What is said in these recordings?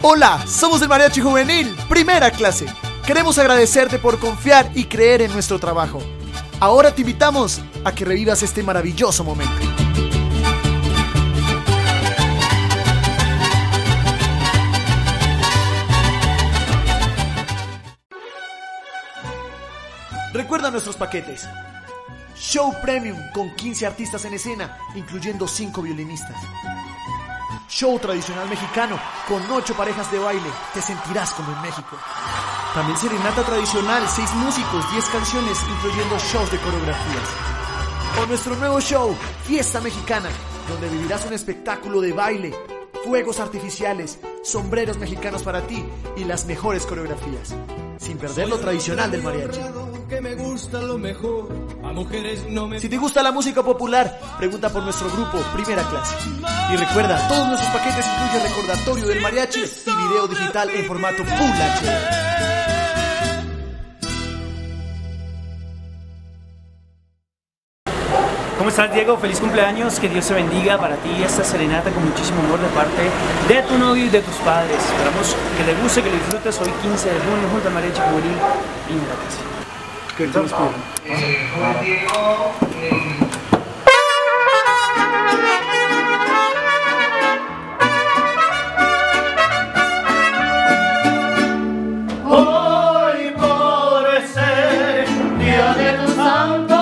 Hola, somos el Mariachi Juvenil, primera clase. Queremos agradecerte por confiar y creer en nuestro trabajo. Ahora te invitamos a que revivas este maravilloso momento. Recuerda nuestros paquetes. Show Premium con 15 artistas en escena, incluyendo 5 violinistas. Show tradicional mexicano con 8 parejas de baile, te sentirás como en México. También serenata tradicional, 6 músicos, 10 canciones, incluyendo shows de coreografías. O nuestro nuevo show, Fiesta Mexicana, donde vivirás un espectáculo de baile, fuegos artificiales, sombreros mexicanos para ti y las mejores coreografías, sin perder lo tradicional del mariachi. Si te gusta la música popular, pregunta por nuestro grupo Primera Clase. Y recuerda, todos nuestros paquetes incluyen recordatorio del mariachi y video digital en formato Full HD. ¿Cómo estás, Diego? Feliz cumpleaños, que Dios te bendiga para ti esta serenata con muchísimo amor de parte de tu novio y de tus padres. Esperamos que le guste, que lo disfrutes hoy 15 de junio junto al Mariachi Juvenil Primera Clase. ¿Qué tal? Hoy por ser día de tu santo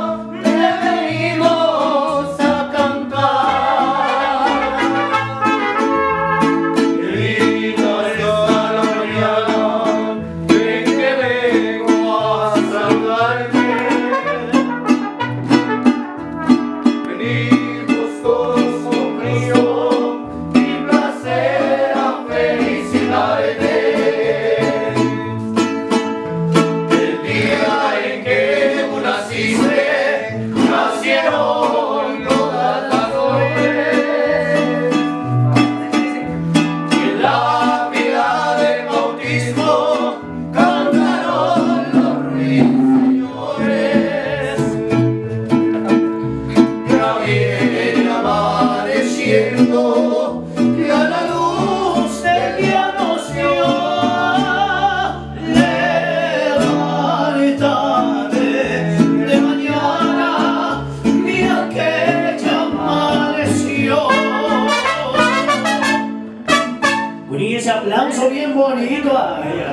y a la luz del día nos dio levantaré de mañana, mira que ya amaneció. Y ese aplauso bien bonito. Ay,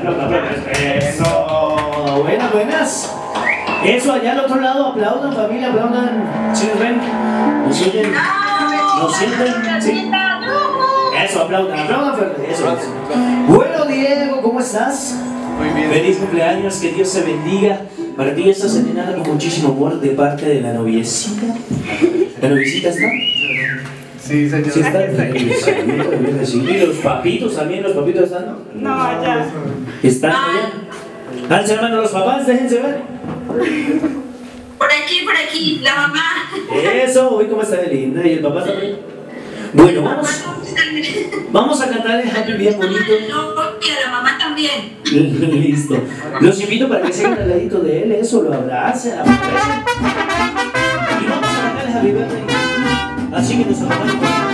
eso. Buenas, buenas. Eso, allá al otro lado, aplaudan, familia, aplaudan. ¿Sí nos ven? ¿Nos oyen? ¿Nos sienten? ¿Sí? Eso, aplaudan fuerte, eso. Bueno, Diego, ¿cómo estás? Muy bien. Feliz cumpleaños, que Dios te bendiga. Para ti esta serenata con muchísimo amor de parte de la noviecita. ¿La noviecita está? Sí, señor. ¿Sí está? Sí. ¿Y los papitos también? ¿Los papitos están? No, ya. ¿Están allá? Alza la mano los papás, déjense ver. Por aquí, la mamá. Eso, uy, cómo está de linda. ¿Y el papá también? Bueno, vamos a cantar el Happy bien bonito. Y a la mamá también. Listo. Los invito para que sigan al ladito de él, eso, lo abracen, abracen. Y vamos a cantar el Happy Birthday. Así que nos acompañen con la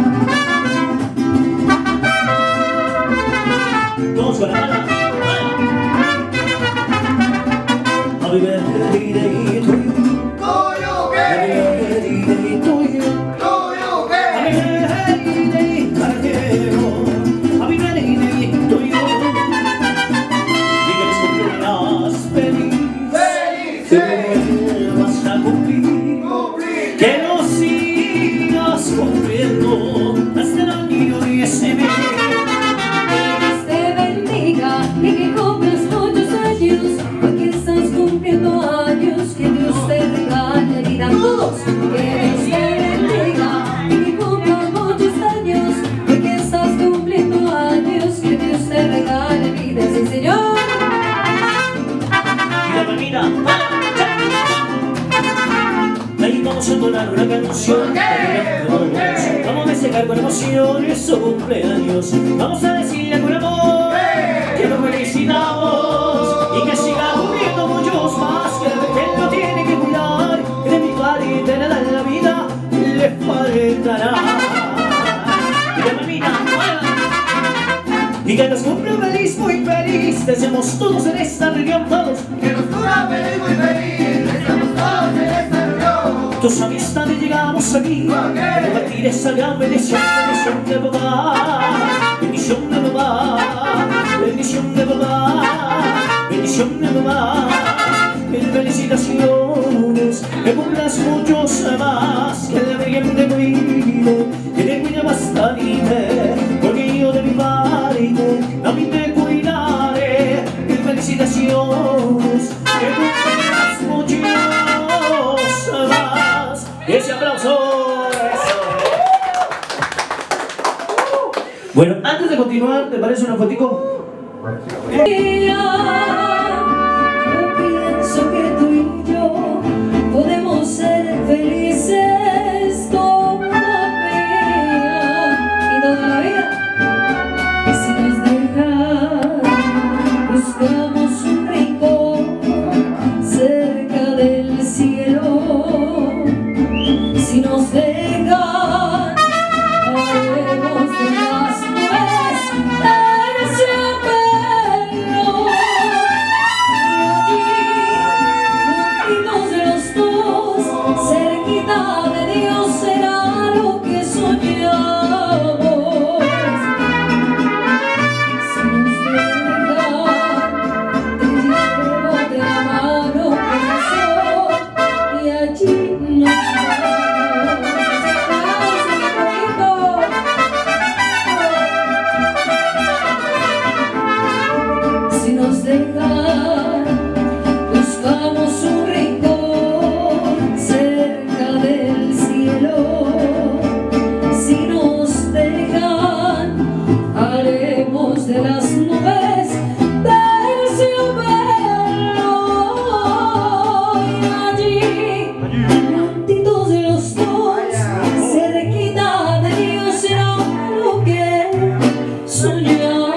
manita. Todos con la mano. Happy birthday to you. Happy birthday to you. Happy birthday, Cartero. Happy birthday to you. Y que les cumplas feliz. Que vuelvas a cumplir. Que lo sigas cumpliendo hasta el año 19. Que Dios te bendiga y que cumplas muchos años. Porque estás cumpliendo años. Que Dios te regale vida a todos. Que Dios te bendiga y que cumplas muchos años. Porque estás cumpliendo años. Que Dios te regale vida, sí, Señor. Y la manita. Ahí vamos a entonar una canción. Vamos a festejar con emoción su cumpleaños. Vamos a decirle con amor que lo felicitamos y que siga cumpliendo muchos más. Que él lo tiene que cuidar. Que de mi padre de nada en la vida le faltará. Y la mamita, Tus amistades llegamos aquí a compartir esa gran bendición, bendición de papá, bendición de papá, bendición de papá, bendición de papá. Mil felicitaciones, que cumplas muchos más, que la Virgen te cuide, que te cuide bastante, porque yo de mi parte a mí te cuidaré. Mil felicitaciones, que cumplas muchos más. Ese aplauso. Bueno, antes de continuar, ¿te parece una fotico? Yo pienso que tú y yo podemos ser felices toda la vida y toda la vida. Y si nos dejan, buscamos un rincón cerca del cielo. Si nos dejan, haremos de las nubes terciopelo. Y allí, juntitos de los dos, cerquita de Dios será lo que soñamos. Si nos dejan, te llevo de la mano, corazón, y allí nos vamos. Si nos dejan, buscamos un rincón cerca del cielo. Si nos dejan, haremos de las nubes terciopelo. Y allí, juntitos de los dos, cerquita de Dios será lo que soñamos.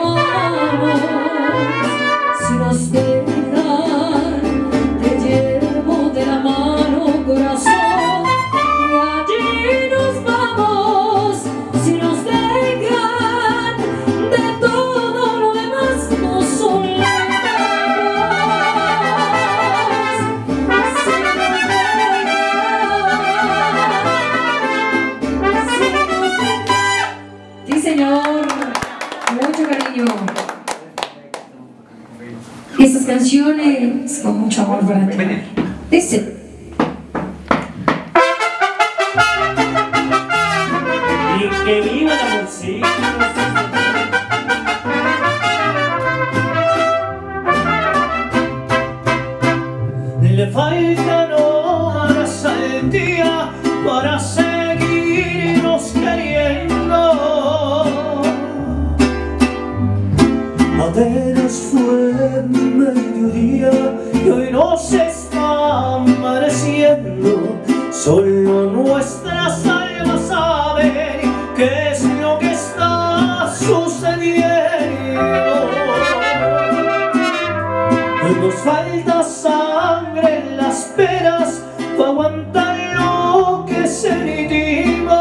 Si nos dejan, te llevo de la mano, corazón, y allí nos vamos. Si nos dejan, de todo lo demás nos olvidamos. Si nos dejan, si nos dejan. Sí, señor, mucho cariño. Estas canciones con mucho amor para ti. Dice. Y que viva el amorcito. Le faltan horas al día para seguirnos queriendo. Apenas fue mediodía y hoy nos está amaneciendo. Solo nuestras almas saben qué es lo que está sucediendo. Nos falta sangre en las penas para aguantar lo que sentimos.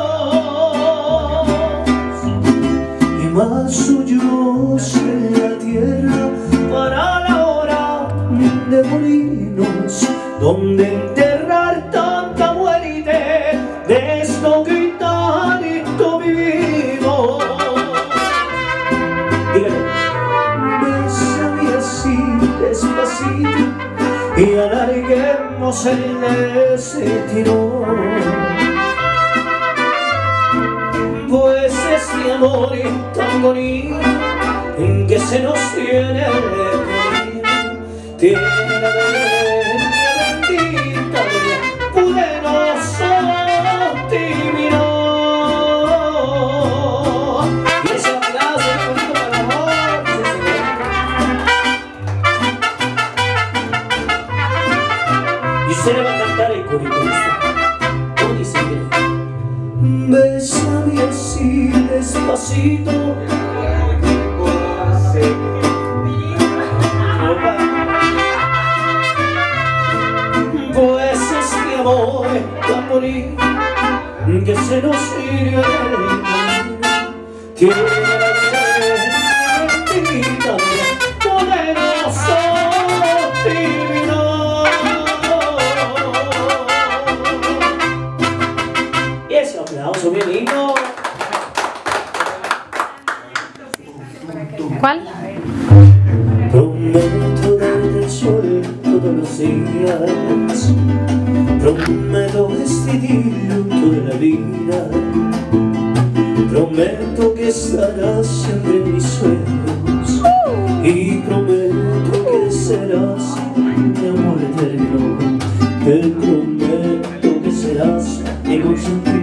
Y más suyos en la tierra para la hora de morirnos, donde enterrar tanta muerte de esto que tanto vivimos. Dígale. Bésame así despacito y alarguemos el destino, pues este amor tan bonito en que se nos tiene el camino tiene la bendita buenos optimos. Y ese aplauso es bonito para el amor, y usted le va a cantar el corito. ¿Cómo dice? Bésame así despacito. Pues este amor tan bonito que se nos sirve tiene la bendita poderosa optimidad. ¿Cuál? Prometo darte el sol todos los días. Prometo vestir toda la vida. Prometo que estarás siempre en mis sueños. Y prometo que serás mi amor eterno. Te prometo que serás mi consentida.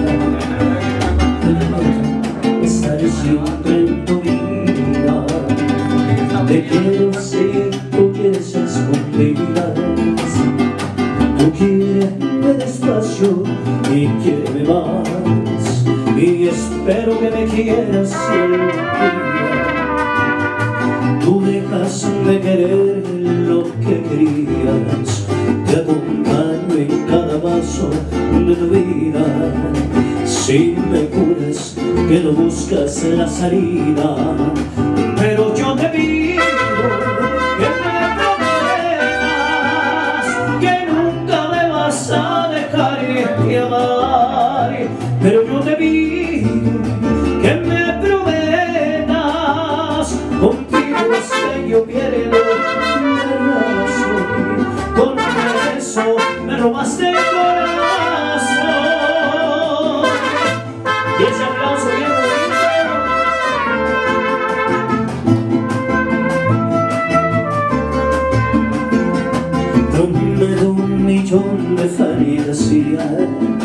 Estaré siempre en tu vida. Te quiero si tú quieres escondidas. Tú quieres despacio y quiéreme más. Y espero que me quieras siempre. Tú dejas de querer lo que querías. Te acompaño en cada paso de tu vida. Si me curas que no buscas la salida. Pero yo te pido que me prometas que nunca me vas a dejar de amar. Pero yo te pido que me prometas, contigo es que yo pierdo la razón. Con eso me robaste el corazón. Y ese aplauso bien bonito. Prometo un millón de fantasías.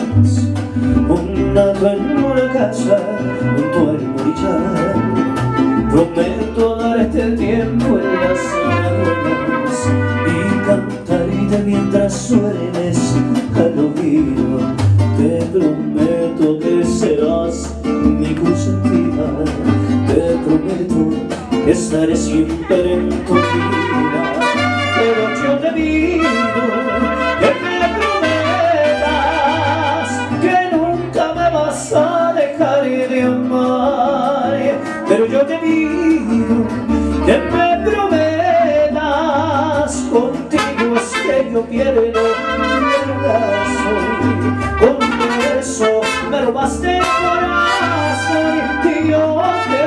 Una en una casa junto al morillar. Prometo darte el tiempo en las mañanas y cantarte mientras suenes al oído. Te prometo que serás mi consentida. Te prometo que estaré siempre en tu vida. Pero yo te pido que me prometas que nunca me vas a dejar de amar. Pero yo te pido que me prometas, contigo es que yo pierdo la razón. Con eso me robaste el corazón. Y yo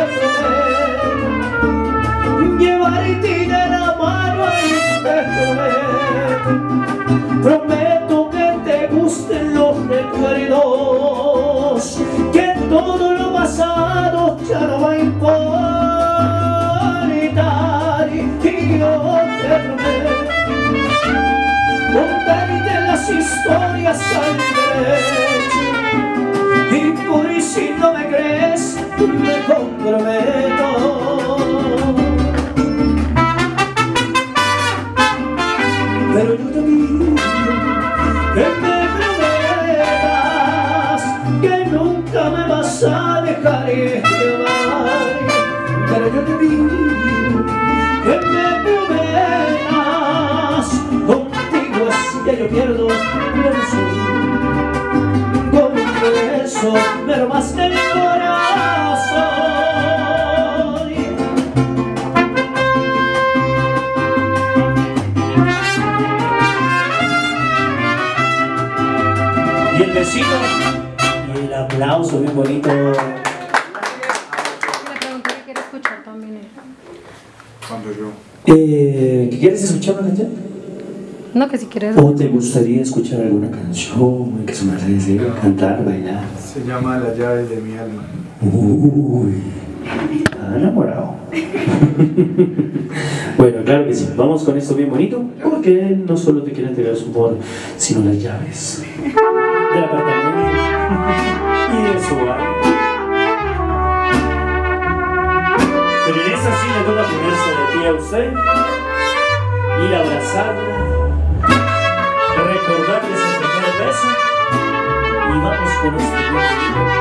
te prometo llevarte de la mano y te prometo. Prometo que te gusten los recuerdos, que todo lo pasado ya no va a importar. Y yo te prometo contarte las historias al derecho. Y por si no me crees, me comprometo. Pero yo te pido que me prometas que nunca me vas a dejar de amar. Pero yo te pido que me prometas, contigo es que yo pierdo la razón. Con eso me robaste el corazón. Y el besito y el aplauso bien bonito. Le pregunté que quiere escuchar también él. Cuando yo. ¿Quieres escuchar una canción? No, que si quieres. ¿O te gustaría escuchar alguna canción que se me hace decir, cantar, bailar? Se llama La llave de mi alma. Uy, está enamorado. Bueno, claro que sí. Vamos con esto bien bonito, porque él no solo te quiere entregar su amor, sino las llaves del apartamento y de su hogar. Pero en esa sí le toca ponerse de pie a usted, ir a abrazarla, recordarle su primer beso y vamos con este video.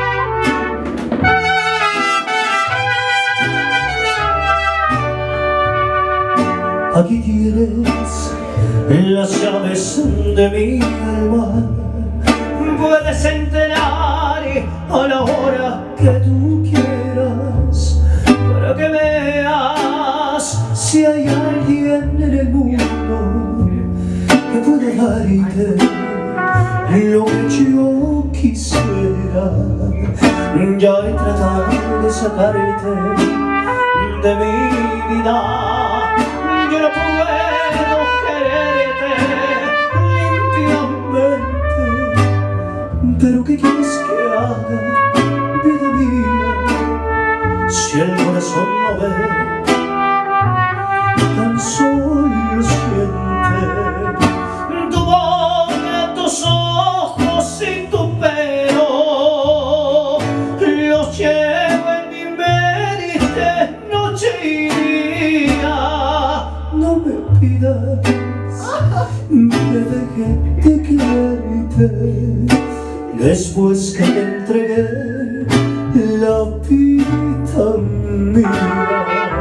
Aquí tienes las llaves de mi alma. Puedes entrar a la hora que tú quieras, para que veas si hay alguien en el mundo que puede darte lo que yo quisiera. Ya he tratado de sacarte de mi vida. Yo no puedo quererte limpiamente, pero ¿qué quieres que haga, vida mía? Si el corazón no ve, tan solo siente. Tu boca, tus ojos y tu pelo los llevo en mi mente noche y día. No me pidas que deje de quererte después que te entregué la vida mía.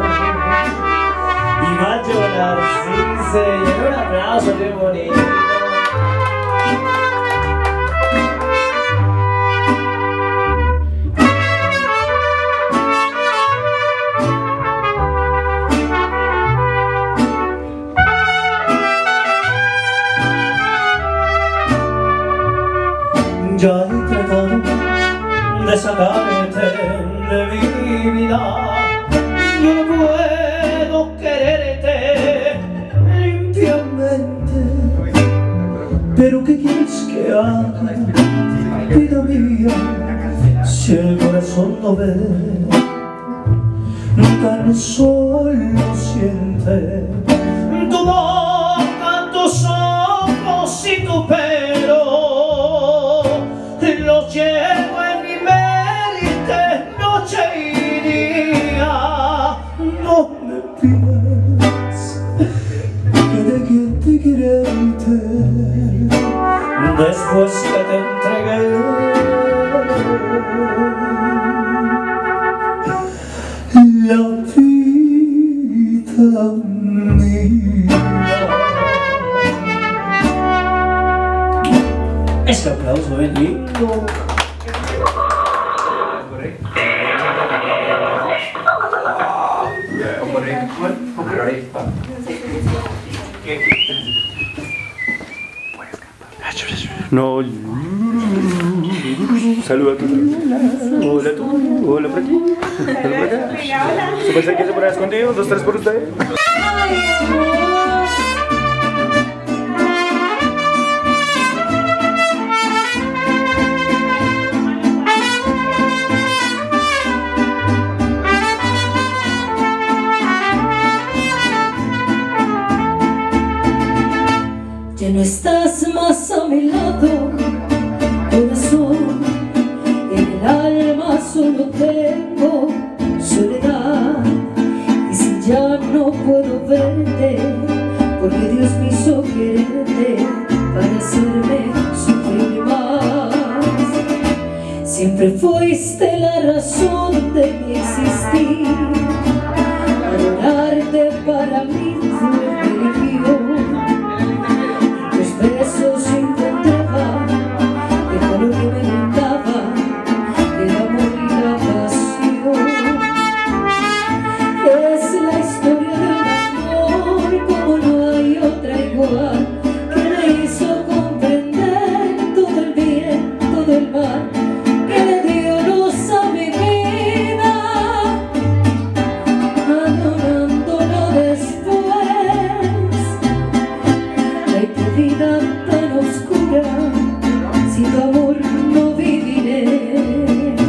Y va a llorar, sí señor, un aplauso muy bonito. Ya he tratado de sacarte de mi vida. Yo no puedo quererte limpiamente, pero ¿qué quieres que haga, vida mía? Si el corazón no ve, tan solo siente. Tu boca, tus ojos y tu pelo los llevo en mi mente noche y día. No me pidas que deje de quererte después que te entregué la vida mía. Este aplauso es lindo. No. Saluda a tu. Hola tú. Hola por aquí. Hola por acá. ¿Se puede ser que se ponga escondido? 2, 3 por usted. Ya no estás más a mi lado, corazón. En el alma solo tengo soledad. Y si ya no puedo verte, porque Dios me hizo quererte para hacerme sufrir más. Siempre fuiste la razón de mi existir. Adorarte para mí fue religión. Besos encontraba el calor que me brindaba, el amor y la pasión. Es la historia de un amor como no hay otra igual, que me hizo comprender todo el bien, todo el mal, que le dio luz a mi vida, adorándola después. Ay, qué vida tan oscura, sin tu amor no viviré.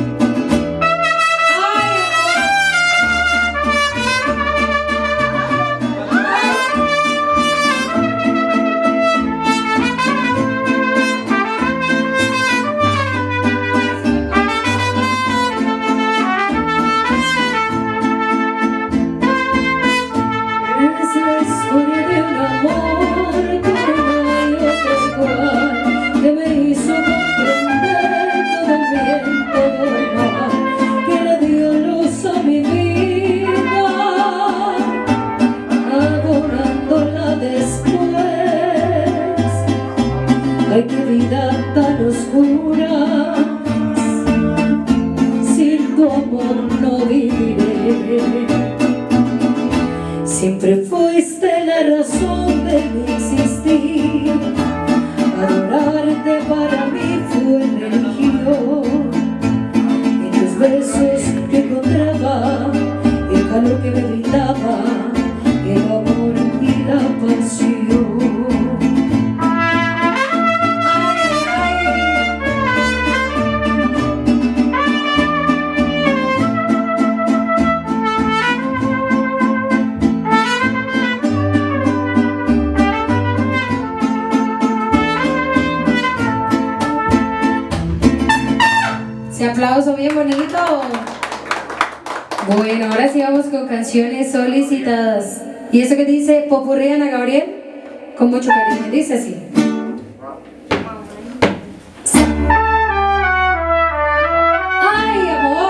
Es la historia de un amor como no hay otro igual, que me hizo comprender todo el bien, todo el mal, que le dio luz a mi vida, adorándola después. Ay, qué vida tan oscura, sin tu amor no viviré. Siempre fuiste la razón de mi existir. Adorarte para mí fue religión. En tus besos que encontraba el calor que me aplauso bien bonito. Bueno, ahora sí vamos con canciones solicitadas. Y eso que dice Popurrí Ana Gabriel, con mucho cariño, dice así. ¡Ay, amor!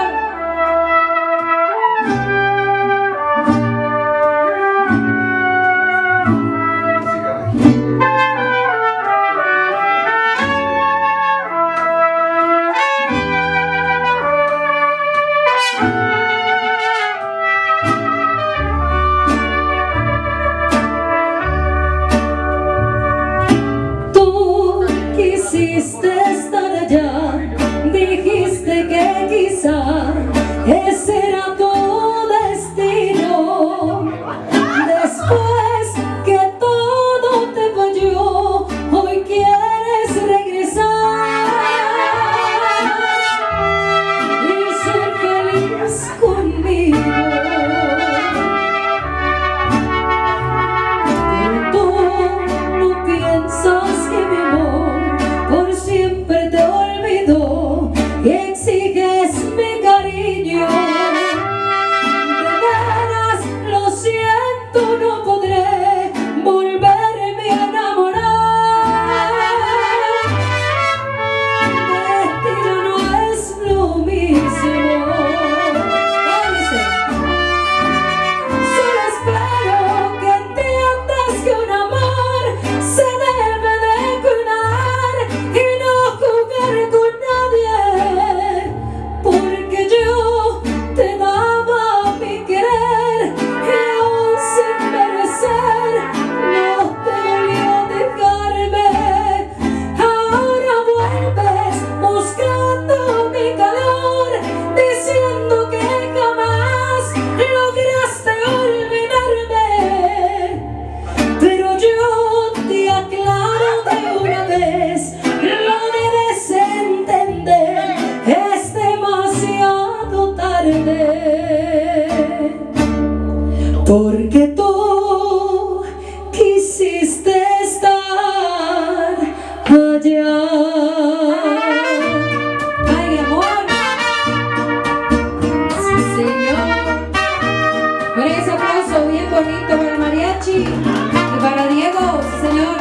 Quisiste estar allá, dijiste que quizá ese era tu destino. Después que todo te falló, hoy quieres regresar y ser feliz conmigo. Pero tú no piensas que mi amor por siempre te olvidó y exiges mi cariño. De veras lo siento, no podré volverme a enamorar. De ti ya no es lo mismo. Solo espero que entiendas que un amor se debe de cuidar y no jugar con nadie, porque yo te daba mi querer y aún sin merecer no te dolió dejarme. Ahora vuelves buscando mi calor, diciendo que jamás lograste olvidarme. Pero yo te aclaro de una vez, lo debes entender, es demasiado tarde. Porque tú quisiste estar allá. ¡Ay, amor! Sí, señor. Bueno, ese aplauso bien bonito para el mariachi y para Diego, sí, señor.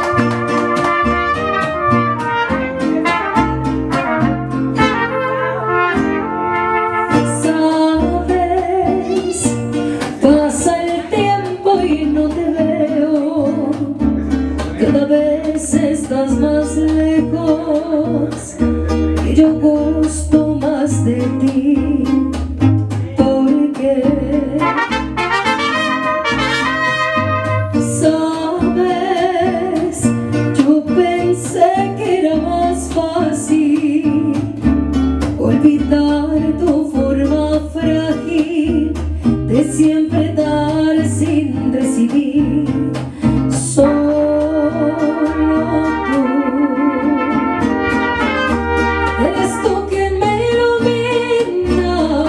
Sabes, pasa el tiempo y no te veo, cada vez estás más lejos y yo gusto más de ti. Porque sabes, yo pensé que era más fácil olvidar tu forma frágil de siempre dar sin recibir. Solo tú eres tú quien me ilumina,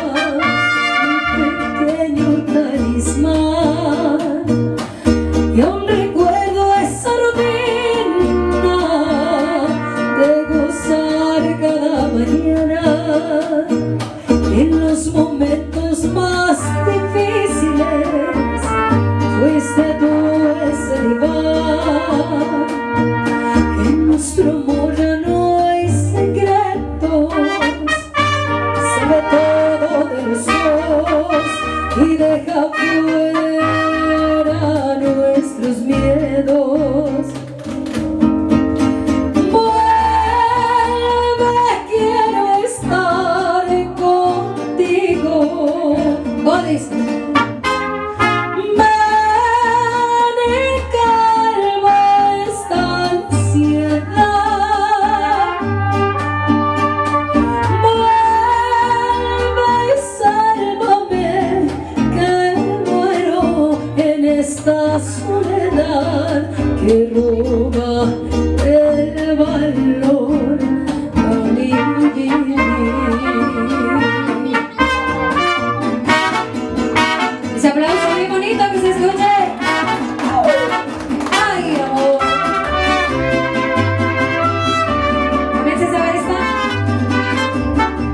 mi pequeño talismán. Y aún recuerdo esa rutina de gozar cada mañana en los momentos más difíciles. Fuiste tú ese diván. En nuestro amor ya no hay secretos, sabe todo de los dos y deja fuera nuestros miedos. Vuelve, quiero estar contigo. ¿Cómo dice? Ven y calma esta ansiedad. Vuelve y sálvame, que muero en esta soledad que roba el valor a mi vivir. Ese aplauso bien bonito que se escuche. ¡Ay, amor! ¿Comienzas a ver esta?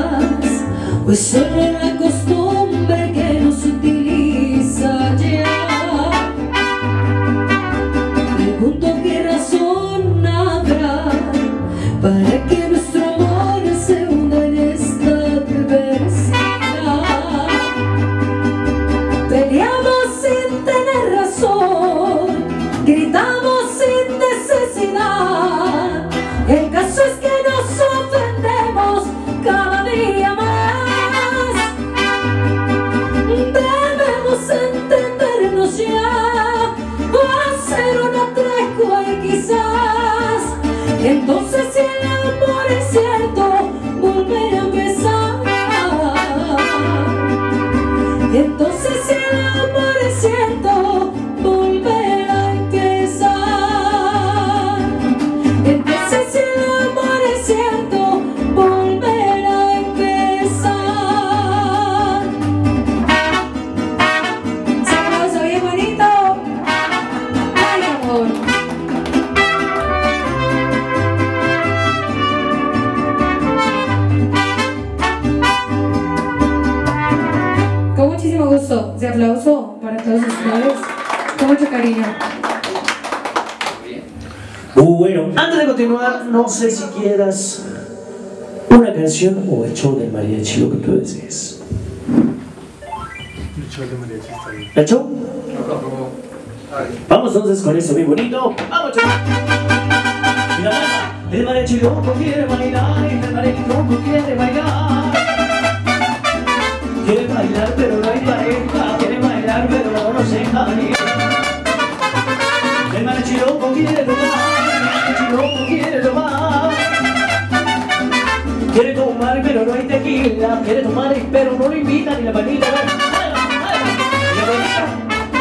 pues solo la costumbre que nos utiliza ya. Pregunto qué razón habrá para que nuestro amor se hunda en esta perversidad. Peleamos sin tener razón, gritamos sin necesidad. El caso es que nos ofendemos cada día más. Debemos entendernos ya, hacer una tregua y quizás entonces, si el amor es cierto, volver a empezar. Entonces, si el amor es cierto, volver a empezar. Entonces, si el amor es cierto, volver a empezar. Se aplauso bien bonito. Ay, amor. Con muchísimo gusto, ese aplauso para todos ustedes, con mucho cariño. Bueno, antes de continuar, no sé si quieras una canción o el show del mariachi, lo que tú desees. El show de mariachi está bien. ¿El show? Vamos entonces con eso bien bonito. ¡Vamos, chaval! Mira, el mariachi loco quiere bailar, el mariachi loco quiere bailar. Quiere bailar pero no hay pareja, quiere bailar pero no se jale. El mariachi loco quiere tomar, el mariachi loco quiere tomar. Quiere tomar pero no hay tequila, quiere tomar pero no lo invitan ni la panita. Y la panita.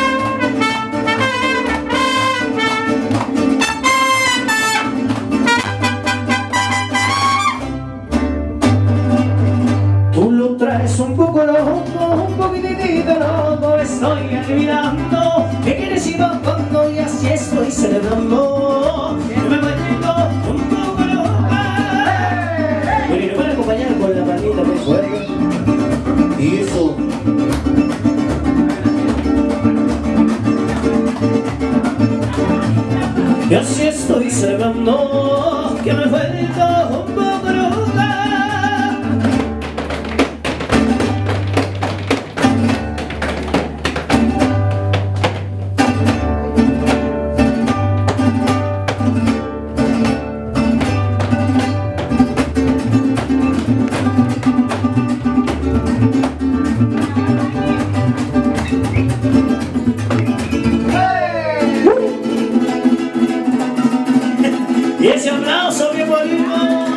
Tú lo traes un poco loco, un poquitito loco, estoy olvidando que quieres ir bajando y así estoy celebrando. Yo me vuelvo un poco loca. Bueno, y nos van a acompañar con la palmita de fuego. Y eso. Y así estoy celebrando que me he vuelto un poco loca. Y ese aplauso bien bonito.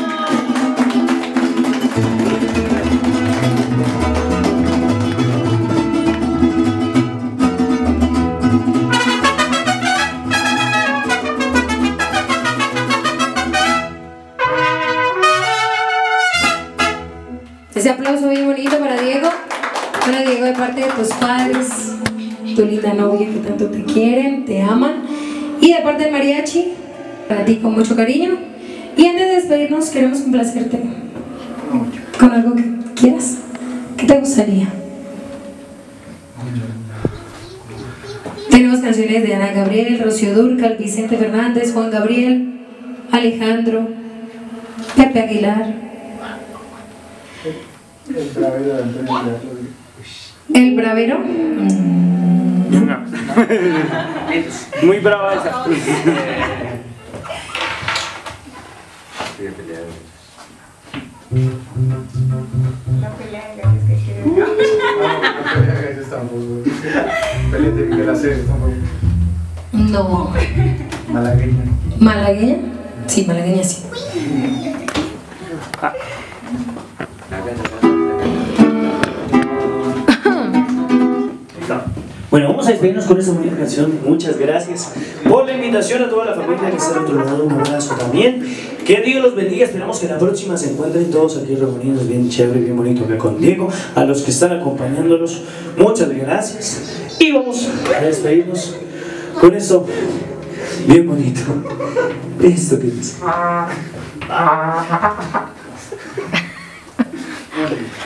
Ese aplauso bien bonito para Diego. Para Diego, de parte de tus padres, tu linda novia que tanto te quieren, te aman. Y de parte del mariachi, para ti con mucho cariño. Y antes de despedirnos, queremos complacerte con algo que quieras. ¿Qué te gustaría? Tenemos canciones de Ana Gabriel, Rocío Dúrcal, Vicente Fernández, Juan Gabriel, Alejandro, Pepe Aguilar. ¿El Bravero? Muy brava esa. No. Malagueña. ¿Malagueña? Sí, malagueña sí. Bueno, vamos a despedirnos con esta bonita canción. Muchas gracias por la invitación a toda la familia que está de otro lado. Un abrazo también. Que Dios los bendiga. Esperamos que la próxima se encuentren todos aquí reunidos. Bien chévere, bien bonito que con Diego. A los que están acompañándonos, muchas gracias. Y vamos a despedirnos con esto bien bonito. Esto que dice.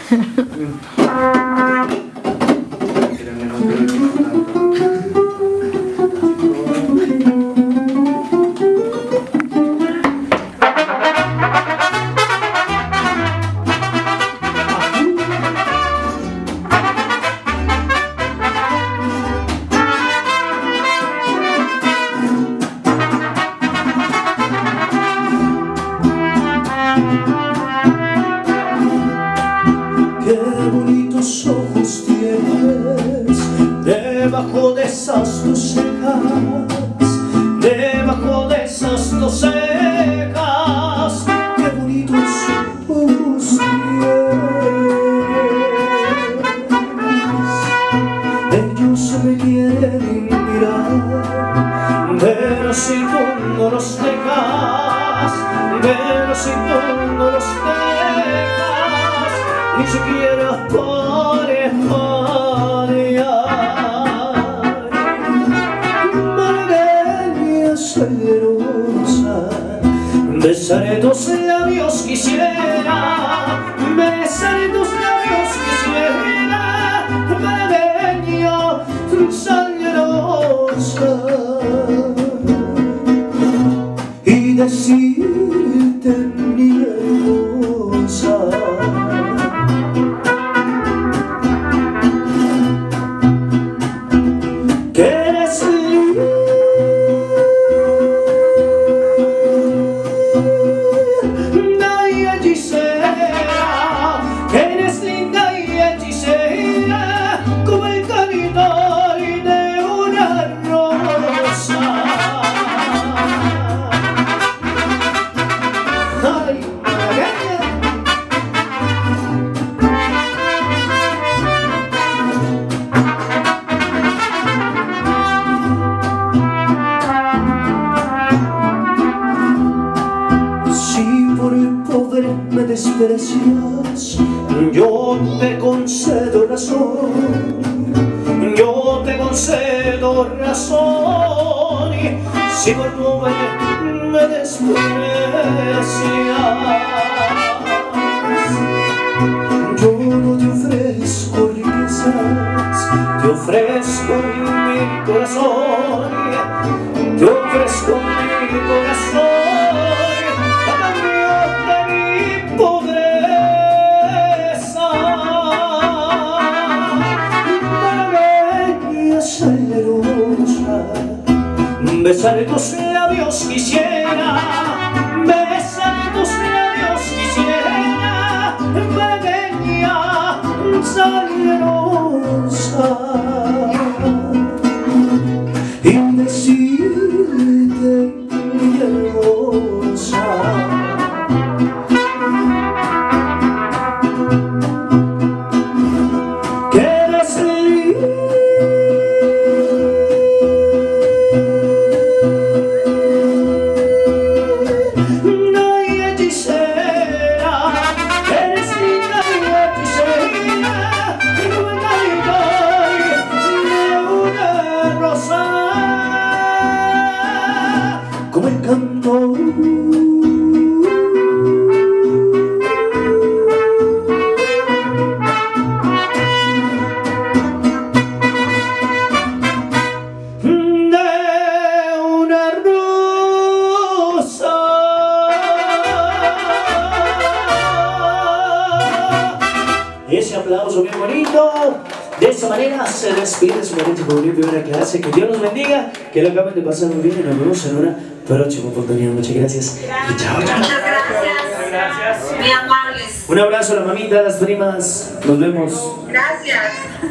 Debajo de esas dos cejas, debajo de esas dos cejas, qué bonitos ojos tienes. Ellos me quieren mirar, pero si tú no los dejas, pero si tú no los dejas, ni siquiera por besaré tus labios, quisiera besaré tus labios, quisiera malagueña, salerosa, y decirte mi hermosa, que eres desprecias, yo te concedo razón, yo te concedo razón, y si por no me desprecias, yo no te ofrezco riquezas, te ofrezco mi corazón, te ofrezco mi corazón. Besaré tus labios, quisiera besaré tus labios, quisiera malagueña, salerosa, y decirte mi hermosa, que eres libre. Como el canto de una rosa. Y ese aplauso bien bonito. De esta manera se despide su mariachi juvenil de primera clase. Que Dios los bendiga, que lo acaben de pasar muy bien y nos vemos en una próxima oportunidad. Muchas gracias. Y chao, chao. Muchas gracias. Muy amables. Un abrazo a la mamita, a las primas. Nos vemos. Gracias.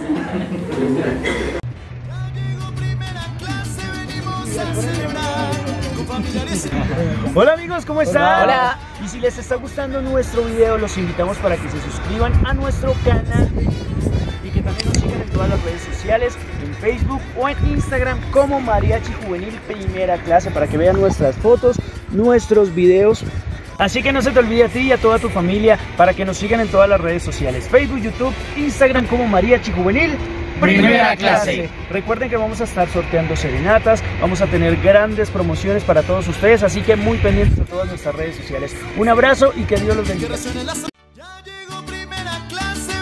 Hola amigos, ¿cómo están? Hola. Y si les está gustando nuestro video, los invitamos para que se suscriban a nuestro canal y que también nos sigan en todas las redes sociales, en Facebook o en Instagram como Mariachi Juvenil Primera Clase, para que vean nuestras fotos, nuestros videos. Así que no se te olvide a ti y a toda tu familia para que nos sigan en todas las redes sociales, Facebook, YouTube, Instagram como Mariachi Juvenil Primera Clase. Recuerden que vamos a estar sorteando serenatas, vamos a tener grandes promociones para todos ustedes, así que muy pendientes de todas nuestras redes sociales. Un abrazo y que Dios los bendiga. Ya llegó Primera Clase.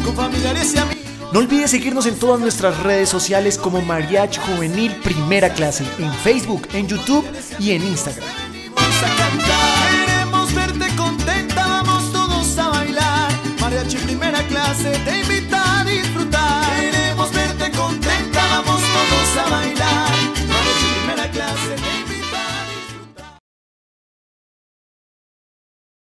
con familiares y amigos. No olvides seguirnos en todas nuestras redes sociales como Mariachi Juvenil Primera Clase, en Facebook, en YouTube y en Instagram. Queremos verte contenta, vamos todos a bailar. Mariachi Primera Clase te invita a disfrutar. Queremos verte contenta, vamos todos a bailar.